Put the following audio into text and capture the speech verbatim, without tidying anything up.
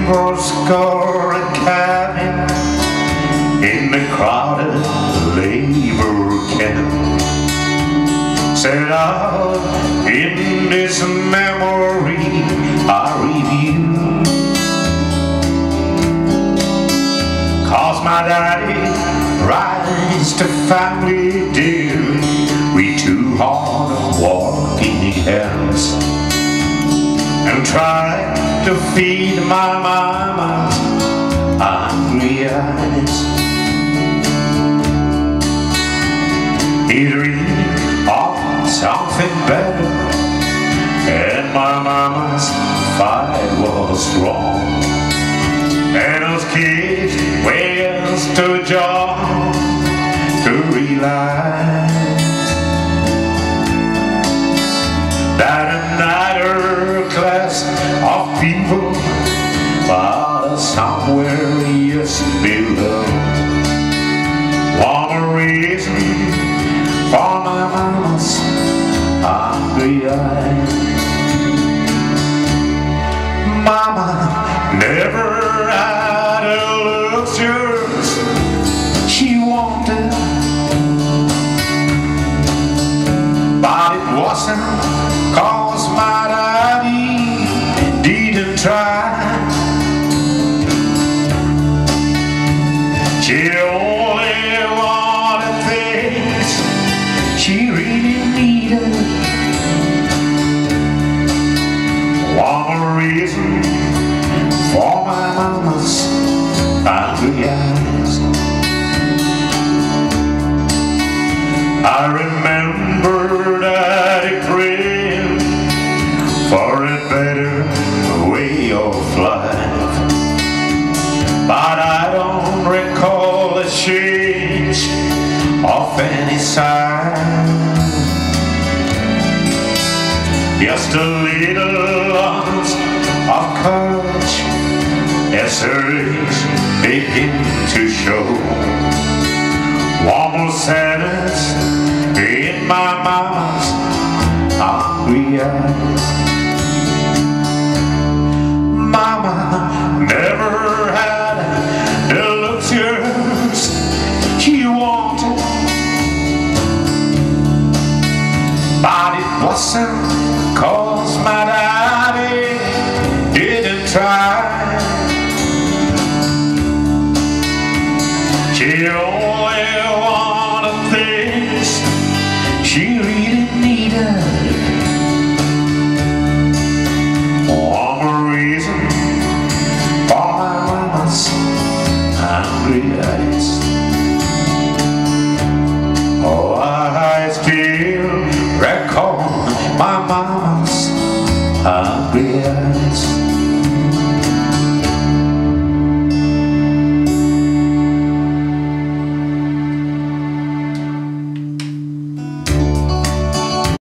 four-score cabin in the crowded labor camp, set out in this memory I review. Cause my daddy rise to family dearly, we two hard walking hands, and try to feed my mama's hungry eyes. He dreamed of something better, and my mama's fight was strong, and those kids went to John to realize that another class of people but somewhere yes below. One more reason for my mama's hungry eyes. Mama never had a luxuries she wanted, but it wasn't cause my daddy didn't try. She only wanted things she really needed. One more reason for my mama's hungry eyes. I remember Daddy praying for a better way of life, but I don't recall a change of any sign. Just a little ounce of courage as her age begin to show. One more sadness in my mama's hungry eyes. Mama never had the luxuries she wanted, but it wasn't cause my daddy didn't try. She only wanted things she really needed. One more reason for my mama's hungry eyes. Oh, I still recall my mama's hungry eyes.